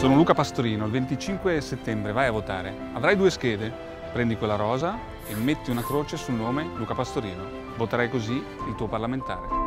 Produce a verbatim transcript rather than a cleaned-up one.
Sono Luca Pastorino, il venticinque settembre vai a votare. Avrai due schede, prendi quella rosa e metti una croce sul nome Luca Pastorino. Voterai così il tuo parlamentare.